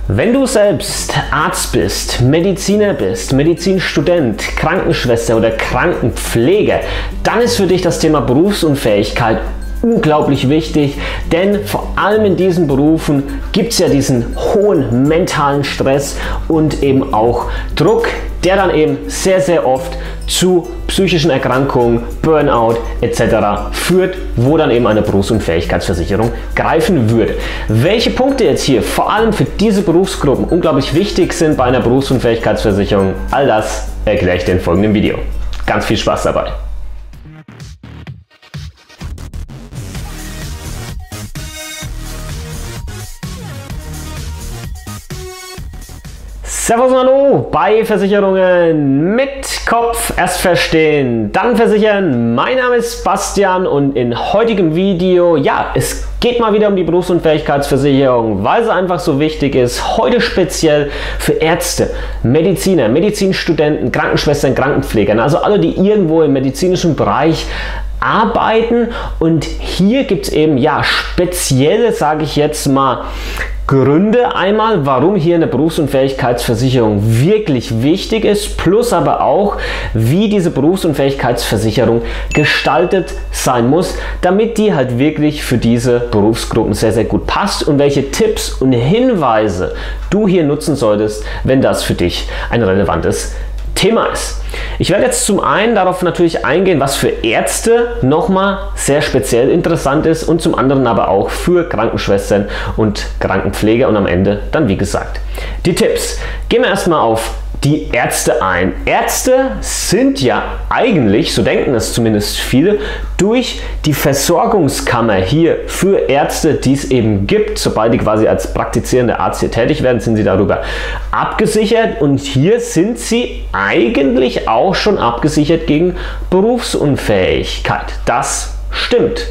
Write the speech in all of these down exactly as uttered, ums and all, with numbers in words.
Wenn du selbst Arzt bist, Mediziner bist, Medizinstudent, Krankenschwester oder Krankenpfleger, dann ist für dich das Thema Berufsunfähigkeit unglaublich wichtig, denn vor allem in diesen Berufen gibt es ja diesen hohen mentalen Stress und eben auch Druck, der dann eben sehr, sehr oft zu psychischen Erkrankungen, Burnout et cetera führt, wo dann eben eine Berufsunfähigkeitsversicherung greifen würde. Welche Punkte jetzt hier vor allem für diese Berufsgruppen unglaublich wichtig sind bei einer Berufsunfähigkeitsversicherung, all das erkläre ich dir im folgenden Video. Ganz viel Spaß dabei! Servus und Hallo bei Versicherungen mit Kopf. Erst verstehen, dann versichern. Mein Name ist Bastian und in heutigem Video, ja, es geht mal wieder um die Berufsunfähigkeitsversicherung, weil sie einfach so wichtig ist. Heute speziell für Ärzte, Mediziner, Medizinstudenten, Krankenschwestern, Krankenpfleger, also alle, die irgendwo im medizinischen Bereich arbeiten. Und hier gibt es eben, ja, spezielle, sage ich jetzt mal, Gründe einmal, warum hier eine Berufsunfähigkeitsversicherung wirklich wichtig ist, plus aber auch, wie diese Berufsunfähigkeitsversicherung gestaltet sein muss, damit die halt wirklich für diese Berufsgruppen sehr, sehr gut passt und welche Tipps und Hinweise du hier nutzen solltest, wenn das für dich ein relevantes Thema ist. Ich werde jetzt zum einen darauf natürlich eingehen, was für Ärzte nochmal sehr speziell interessant ist und zum anderen aber auch für Krankenschwestern und Krankenpfleger und am Ende dann wie gesagt die Tipps. Gehen wir erstmal auf die Ärzte ein. Ärzte sind ja eigentlich, so denken es zumindest viele, durch die Versorgungskammer hier für Ärzte, die es eben gibt, sobald die quasi als praktizierender Arzt hier tätig werden, sind sie darüber abgesichert und hier sind sie eigentlich auch schon abgesichert gegen Berufsunfähigkeit. Das stimmt.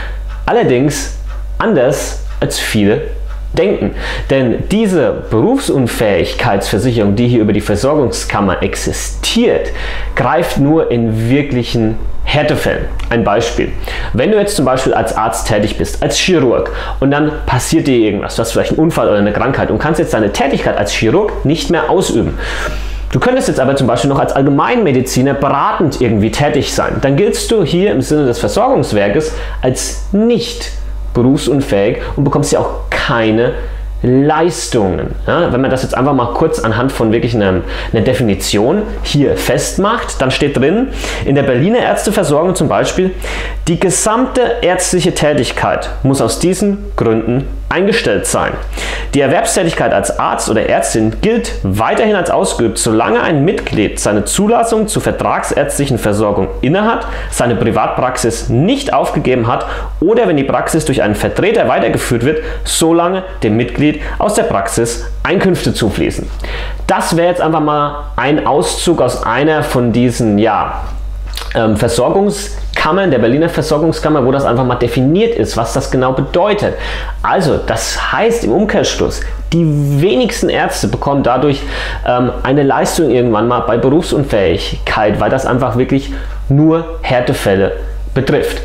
Allerdings anders als viele denken. Denn diese Berufsunfähigkeitsversicherung, die hier über die Versorgungskammer existiert, greift nur in wirklichen Härtefällen. Ein Beispiel. Wenn du jetzt zum Beispiel als Arzt tätig bist, als Chirurg und dann passiert dir irgendwas, du hast vielleicht einen Unfall oder eine Krankheit und kannst jetzt deine Tätigkeit als Chirurg nicht mehr ausüben. Du könntest jetzt aber zum Beispiel noch als Allgemeinmediziner beratend irgendwie tätig sein. Dann giltst du hier im Sinne des Versorgungswerkes als nicht berufsunfähig und bekommst ja auch keine Leistungen. Ja, wenn man das jetzt einfach mal kurz anhand von wirklich einer, einer Definition hier festmacht, dann steht drin, in der Berliner Ärzteversorgung zum Beispiel, die gesamte ärztliche Tätigkeit muss aus diesen Gründen eingestellt sein. Die Erwerbstätigkeit als Arzt oder Ärztin gilt weiterhin als ausgeübt, solange ein Mitglied seine Zulassung zur vertragsärztlichen Versorgung innehat, seine Privatpraxis nicht aufgegeben hat oder wenn die Praxis durch einen Vertreter weitergeführt wird, solange dem Mitglied aus der Praxis Einkünfte zufließen. Das wäre jetzt einfach mal ein Auszug aus einer von diesen, ja, ähm, Versorgungskammern, der Berliner Versorgungskammer, wo das einfach mal definiert ist, was das genau bedeutet. Also, das heißt im Umkehrschluss, die wenigsten Ärzte bekommen dadurch ähm, eine Leistung irgendwann mal bei Berufsunfähigkeit, weil das einfach wirklich nur Härtefälle betrifft.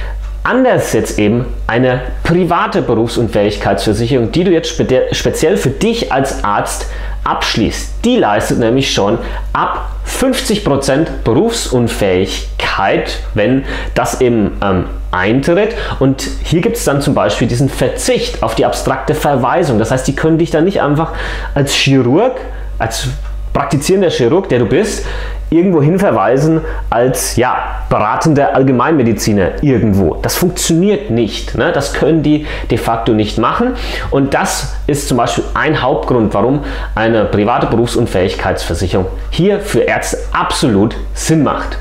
Anders jetzt eben eine private Berufsunfähigkeitsversicherung, die du jetzt spe speziell für dich als Arzt abschließt. Die leistet nämlich schon ab fünfzig Prozent Berufsunfähigkeit, wenn das eben ähm, eintritt. Und hier gibt es dann zum Beispiel diesen Verzicht auf die abstrakte Verweisung. Das heißt, die können dich dann nicht einfach als Chirurg, als praktizierender Chirurg, der du bist, irgendwo hin verweisen als, ja, beratender Allgemeinmediziner irgendwo. Das funktioniert nicht. Ne? Das können die de facto nicht machen. Und das ist zum Beispiel ein Hauptgrund, warum eine private Berufsunfähigkeitsversicherung hier für Ärzte absolut Sinn macht.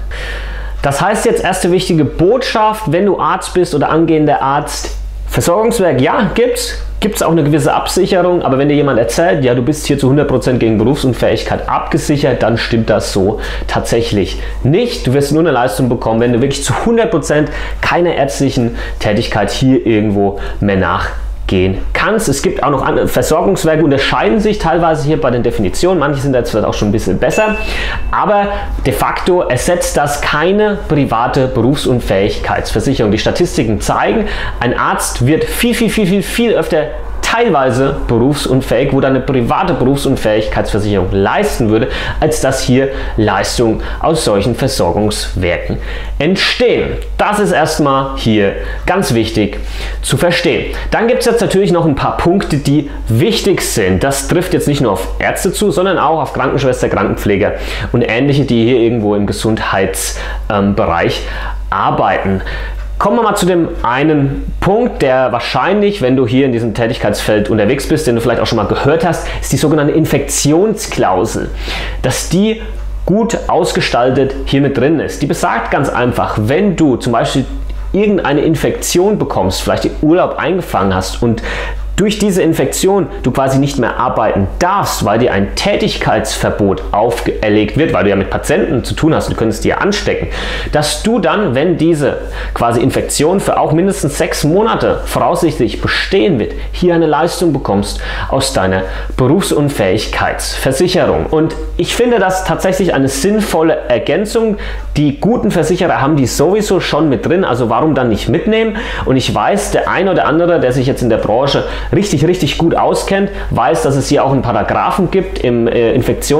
Das heißt jetzt erste wichtige Botschaft, wenn du Arzt bist oder angehender Arzt, Versorgungswerk, ja, gibt's. Gibt es auch eine gewisse Absicherung, aber wenn dir jemand erzählt, ja, du bist hier zu hundert Prozent gegen Berufsunfähigkeit abgesichert, dann stimmt das so tatsächlich nicht. Du wirst nur eine Leistung bekommen, wenn du wirklich zu hundert Prozent keiner ärztlichen Tätigkeit hier irgendwo mehr nachgehen kannst. Es gibt auch noch andere Versorgungswerke, unterscheiden sich teilweise hier bei den Definitionen. Manche sind jetzt vielleicht auch schon ein bisschen besser, aber de facto ersetzt das keine private Berufsunfähigkeitsversicherung. Die Statistiken zeigen, ein Arzt wird viel, viel, viel, viel, viel öfter teilweise berufsunfähig, wo deine private Berufsunfähigkeitsversicherung leisten würde, als dass hier Leistungen aus solchen Versorgungswerken entstehen. Das ist erstmal hier ganz wichtig zu verstehen. Dann gibt es jetzt natürlich noch ein paar Punkte, die wichtig sind. Das trifft jetzt nicht nur auf Ärzte zu, sondern auch auf Krankenschwester, Krankenpfleger und ähnliche, die hier irgendwo im Gesundheitsbereich arbeiten. Kommen wir mal zu dem einen Punkt, der wahrscheinlich, wenn du hier in diesem Tätigkeitsfeld unterwegs bist, den du vielleicht auch schon mal gehört hast, ist die sogenannte Infektionsklausel. Dass die gut ausgestaltet hier mit drin ist. Die besagt ganz einfach, wenn du zum Beispiel irgendeine Infektion bekommst, vielleicht im Urlaub eingefangen hast und durch diese Infektion du quasi nicht mehr arbeiten darfst, weil dir ein Tätigkeitsverbot auferlegt wird, weil du ja mit Patienten zu tun hast und du könntest dir anstecken, dass du dann, wenn diese quasi Infektion für auch mindestens sechs Monate voraussichtlich bestehen wird, hier eine Leistung bekommst aus deiner Berufsunfähigkeitsversicherung. Und ich finde das tatsächlich eine sinnvolle Ergänzung. Die guten Versicherer haben die sowieso schon mit drin, also warum dann nicht mitnehmen? Und ich weiß, der ein oder andere, der sich jetzt in der Branche richtig, richtig gut auskennt, weiß, dass es hier auch einen Paragraphen gibt im äh,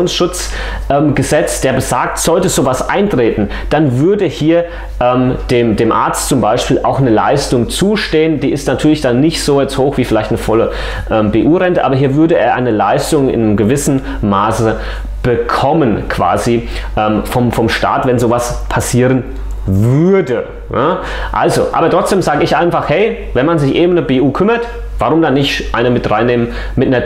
Infektionsschutzgesetz, ähm, der besagt, sollte sowas eintreten, dann würde hier ähm, dem, dem Arzt zum Beispiel auch eine Leistung zustehen. Die ist natürlich dann nicht so jetzt hoch wie vielleicht eine volle ähm, B U-Rente, aber hier würde er eine Leistung in einem gewissen Maße bekommen, quasi ähm, vom, vom Staat, wenn sowas passieren würde. Ja? Also, aber trotzdem sage ich einfach, hey, wenn man sich eben eine B U kümmert, warum dann nicht eine mit reinnehmen mit einer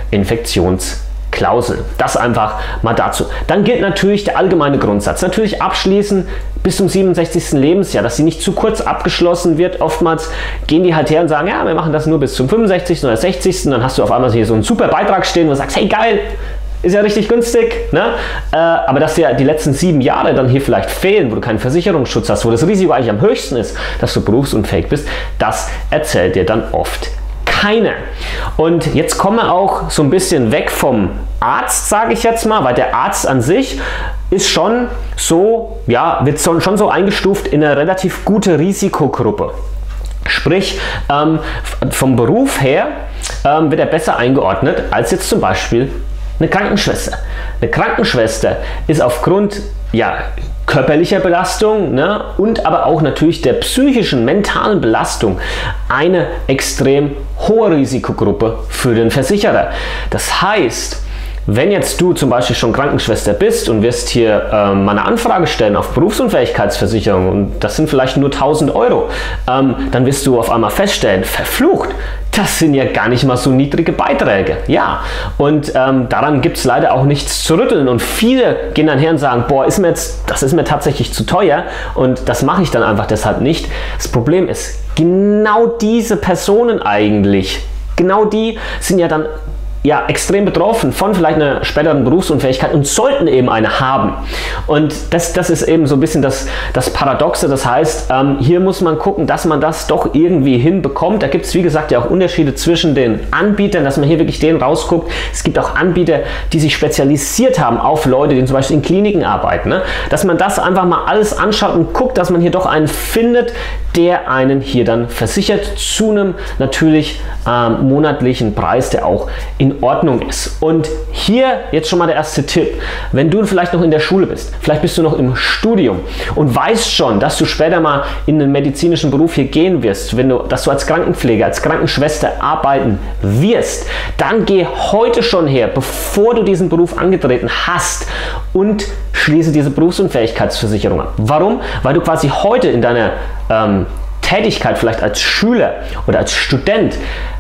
Top-Infektionsklausel? Das einfach mal dazu. Dann gilt natürlich der allgemeine Grundsatz. Natürlich abschließen bis zum siebenundsechzigsten Lebensjahr, dass sie nicht zu kurz abgeschlossen wird. Oftmals gehen die halt her und sagen, ja, wir machen das nur bis zum fünfundsechzigsten oder sechzigsten Dann hast du auf einmal hier so einen super Beitrag stehen, wo du sagst, hey geil, ist ja richtig günstig, ne? Äh, aber dass dir die letzten sieben Jahre dann hier vielleicht fehlen, wo du keinen Versicherungsschutz hast, wo das Risiko eigentlich am höchsten ist, dass du berufsunfähig bist, das erzählt dir dann oft keiner. Und jetzt kommen wir auch so ein bisschen weg vom Arzt, sage ich jetzt mal, weil der Arzt an sich ist schon so, ja, wird schon so eingestuft in eine relativ gute Risikogruppe. Sprich, ähm, vom Beruf her ähm, wird er besser eingeordnet als jetzt zum Beispiel eine Krankenschwester. Eine Krankenschwester ist aufgrund ja, körperlicher Belastung, ne, und aber auch natürlich der psychischen, mentalen Belastung eine extrem hohe Risikogruppe für den Versicherer. Das heißt, wenn jetzt du zum Beispiel schon Krankenschwester bist und wirst hier ähm, mal eine Anfrage stellen auf Berufsunfähigkeitsversicherung und das sind vielleicht nur tausend Euro, ähm, dann wirst du auf einmal feststellen, verflucht, das sind ja gar nicht mal so niedrige Beiträge. Ja, und ähm, daran gibt es leider auch nichts zu rütteln und viele gehen dann her und sagen, boah, ist mir jetzt, das ist mir tatsächlich zu teuer und das mache ich dann einfach deshalb nicht. Das Problem ist, genau diese Personen eigentlich, genau die sind ja dann ja, extrem betroffen von vielleicht einer späteren Berufsunfähigkeit und sollten eben eine haben. Und das, das ist eben so ein bisschen das, das Paradoxe. Das heißt, ähm, hier muss man gucken, dass man das doch irgendwie hinbekommt. Da gibt es, wie gesagt, ja auch Unterschiede zwischen den Anbietern, dass man hier wirklich den rausguckt. Es gibt auch Anbieter, die sich spezialisiert haben auf Leute, die zum Beispiel in Kliniken arbeiten. Ne? Dass man das einfach mal alles anschaut und guckt, dass man hier doch einen findet, der einen hier dann versichert zu einem natürlich ähm, monatlichen Preis, der auch in Ordnung ist. Und hier jetzt schon mal der erste Tipp. Wenn du vielleicht noch in der Schule bist, vielleicht bist du noch im Studium und weißt schon, dass du später mal in den medizinischen Beruf hier gehen wirst, wenn du, dass du als Krankenpfleger, als Krankenschwester arbeiten wirst, dann geh heute schon her, bevor du diesen Beruf angetreten hast und schließe diese Berufsunfähigkeitsversicherung ab. Warum? Weil du quasi heute in deiner ähm, Tätigkeit, vielleicht als Schüler oder als Student,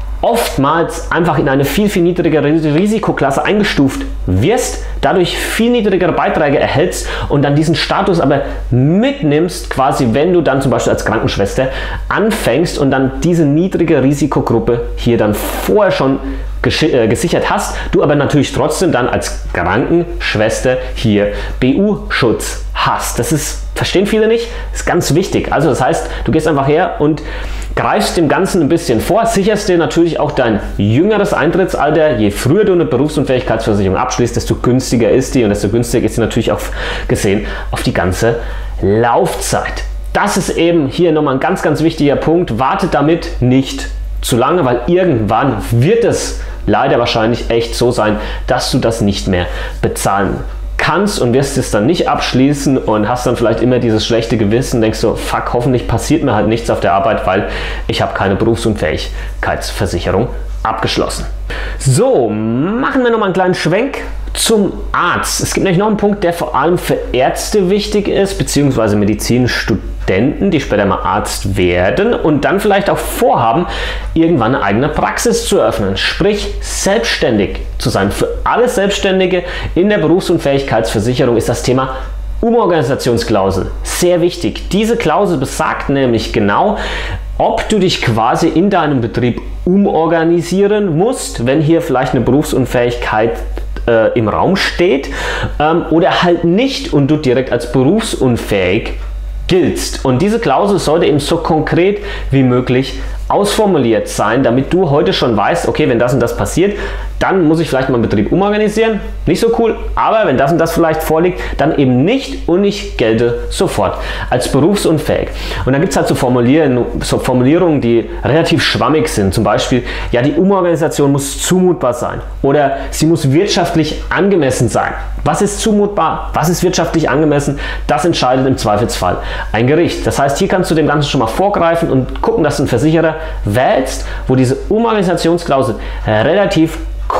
oftmals einfach in eine viel, viel niedrigere Risikoklasse eingestuft wirst, dadurch viel niedrigere Beiträge erhältst und dann diesen Status aber mitnimmst, quasi wenn du dann zum Beispiel als Krankenschwester anfängst und dann diese niedrige Risikogruppe hier dann vorher schon gesichert hast, du aber natürlich trotzdem dann als Krankenschwester hier B U-Schutz hast. Das ist, verstehen viele nicht, ist ganz wichtig. Also das heißt, du gehst einfach her und greifst dem Ganzen ein bisschen vor, sicherst dir natürlich auch dein jüngeres Eintrittsalter. Je früher du eine Berufsunfähigkeitsversicherung abschließt, desto günstiger ist die und desto günstiger ist sie natürlich auch gesehen auf die ganze Laufzeit. Das ist eben hier nochmal ein ganz, ganz wichtiger Punkt. Wartet damit nicht zu lange, weil irgendwann wird es leider wahrscheinlich echt so sein, dass du das nicht mehr bezahlen kannst und wirst es dann nicht abschließen und hast dann vielleicht immer dieses schlechte Gewissen, denkst so, fuck, hoffentlich passiert mir halt nichts auf der Arbeit, weil ich habe keine Berufsunfähigkeitsversicherung abgeschlossen. So, machen wir noch mal einen kleinen Schwenk zum Arzt. Es gibt nämlich noch einen Punkt, der vor allem für Ärzte wichtig ist, beziehungsweise Medizinstudenten, die später mal Arzt werden und dann vielleicht auch vorhaben, irgendwann eine eigene Praxis zu eröffnen, sprich selbstständig zu sein. Für alle Selbstständige in der Berufsunfähigkeitsversicherung ist das Thema Umorganisationsklausel sehr wichtig. Diese Klausel besagt nämlich genau, ob du dich quasi in deinem Betrieb umorganisieren musst, wenn hier vielleicht eine Berufsunfähigkeit äh, im Raum steht ähm, oder halt nicht und du direkt als berufsunfähig giltst. Und diese Klausel sollte eben so konkret wie möglich ausformuliert sein, damit du heute schon weißt, okay, wenn das und das passiert, dann muss ich vielleicht meinen Betrieb umorganisieren. Nicht so cool, aber wenn das und das vielleicht vorliegt, dann eben nicht und ich gelte sofort als berufsunfähig. Und dann gibt es halt so, Formulieren, so Formulierungen, die relativ schwammig sind. Zum Beispiel, ja, die Umorganisation muss zumutbar sein oder sie muss wirtschaftlich angemessen sein. Was ist zumutbar? Was ist wirtschaftlich angemessen? Das entscheidet im Zweifelsfall ein Gericht. Das heißt, hier kannst du dem Ganzen schon mal vorgreifen und gucken, dass du einen Versicherer wählst, wo diese Umorganisationsklausel relativ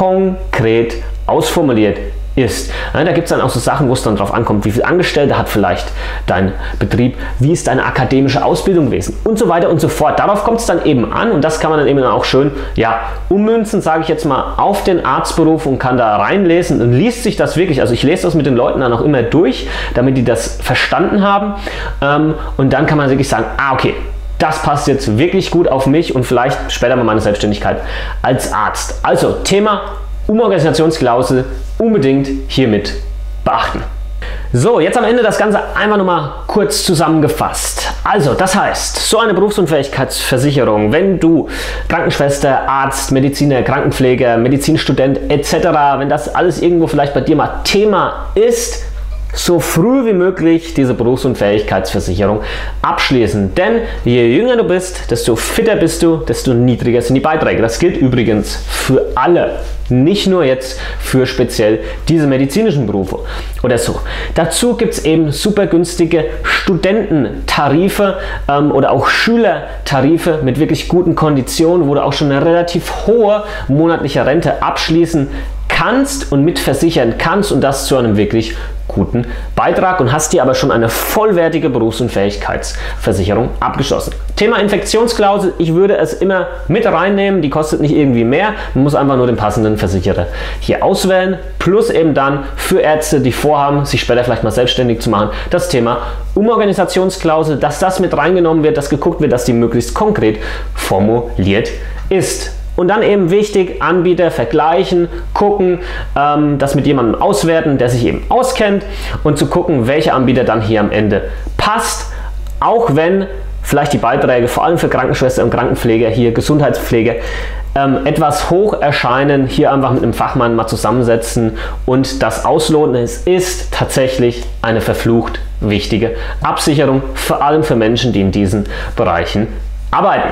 konkret ausformuliert ist. Ja, da gibt es dann auch so Sachen, wo es dann drauf ankommt, wie viele Angestellte hat vielleicht dein Betrieb, wie ist deine akademische Ausbildung gewesen und so weiter und so fort. Darauf kommt es dann eben an und das kann man dann eben auch schön ja, ummünzen, sage ich jetzt mal, auf den Arztberuf und kann da reinlesen und liest sich das wirklich, also ich lese das mit den Leuten dann auch immer durch, damit die das verstanden haben ähm, und dann kann man wirklich sagen, ah okay, das passt jetzt wirklich gut auf mich und vielleicht später mal meine Selbstständigkeit als Arzt. Also Thema Umorganisationsklausel unbedingt hiermit beachten. So, jetzt am Ende das Ganze einfach nochmal kurz zusammengefasst. Also, das heißt, so eine Berufsunfähigkeitsversicherung, wenn du Krankenschwester, Arzt, Mediziner, Krankenpfleger, Medizinstudent et cetera, wenn das alles irgendwo vielleicht bei dir mal Thema ist, so früh wie möglich diese Berufsunfähigkeitsversicherung abschließen. Denn je jünger du bist, desto fitter bist du, desto niedriger sind die Beiträge. Das gilt übrigens für alle. Nicht nur jetzt für speziell diese medizinischen Berufe oder so. Dazu gibt es eben super günstige Studententarife ähm, oder auch Schülertarife mit wirklich guten Konditionen, wo du auch schon eine relativ hohe monatliche Rente abschließen kannst und mitversichern kannst und das zu einem wirklich guten Beitrag und hast dir aber schon eine vollwertige Berufsunfähigkeitsversicherung abgeschlossen. Thema Infektionsklausel, ich würde es immer mit reinnehmen, die kostet nicht irgendwie mehr, man muss einfach nur den passenden Versicherer hier auswählen, plus eben dann für Ärzte, die vorhaben, sich später vielleicht mal selbstständig zu machen, das Thema Umorganisationsklausel, dass das mit reingenommen wird, dass geguckt wird, dass die möglichst konkret formuliert ist. Und dann eben wichtig, Anbieter vergleichen, gucken, ähm, das mit jemandem auswerten, der sich eben auskennt und zu gucken, welcher Anbieter dann hier am Ende passt, auch wenn vielleicht die Beiträge, vor allem für Krankenschwester und Krankenpfleger, hier Gesundheitspfleger, ähm, etwas hoch erscheinen, hier einfach mit einem Fachmann mal zusammensetzen und das ausloten. Es ist tatsächlich eine verflucht wichtige Absicherung, vor allem für Menschen, die in diesen Bereichen arbeiten.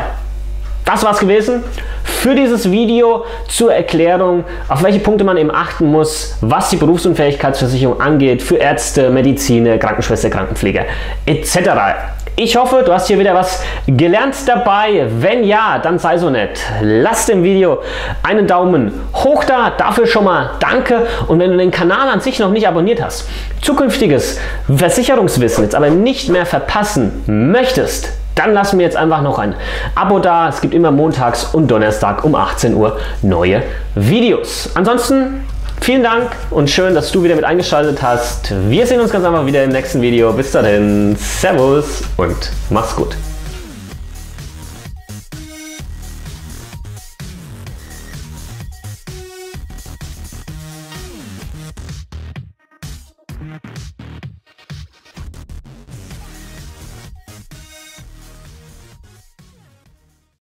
Das war's gewesen für dieses Video zur Erklärung, auf welche Punkte man eben achten muss, was die Berufsunfähigkeitsversicherung angeht, für Ärzte, Mediziner, Krankenschwester, Krankenpfleger et cetera. Ich hoffe, du hast hier wieder was gelernt dabei. Wenn ja, dann sei so nett. Lass dem Video einen Daumen hoch da. Dafür schon mal danke. Und wenn du den Kanal an sich noch nicht abonniert hast, zukünftiges Versicherungswissen jetzt aber nicht mehr verpassen möchtest, dann lass mir jetzt einfach noch ein Abo da. Es gibt immer montags und Donnerstag um achtzehn Uhr neue Videos. Ansonsten vielen Dank und schön, dass du wieder mit eingeschaltet hast. Wir sehen uns ganz einfach wieder im nächsten Video. Bis dahin, Servus und mach's gut.